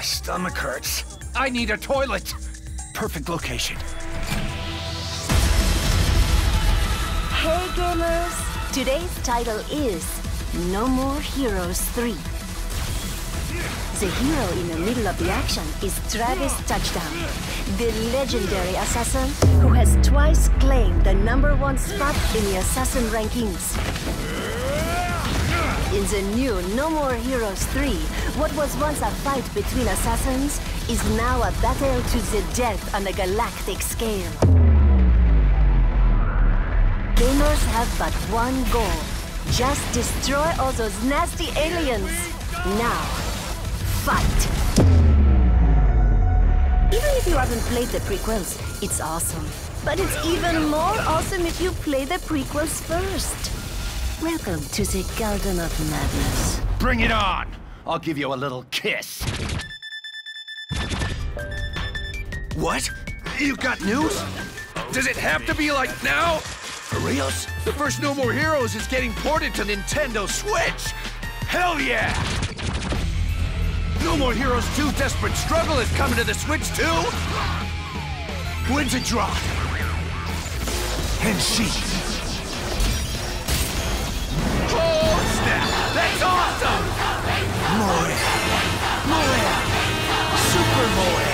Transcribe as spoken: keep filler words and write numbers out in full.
stomach hurts. I need a toilet. Perfect location. Hey gamers! Today's title is No More Heroes three. The hero in the middle of the action is Travis Touchdown, the legendary assassin who has twice claimed the number one spot in the assassin rankings. In the new No More Heroes three, what was once a fight between assassins is now a battle to the death on a galactic scale. Gamers have but one goal. Just destroy all those nasty aliens. Now, fight! Even if you haven't played the prequels, it's awesome. But it's even more awesome if you play the prequels first. Welcome to the Garden of Madness. Bring it on! I'll give you a little kiss. What? You got news? Does it have to be like now? For reals? The first No More Heroes is getting ported to Nintendo Switch! Hell yeah! No More Heroes two Desperate Struggle is coming to the Switch too? When's it drop? And she... Oh, snap! That's awesome! Moe! Moe! Super Moe!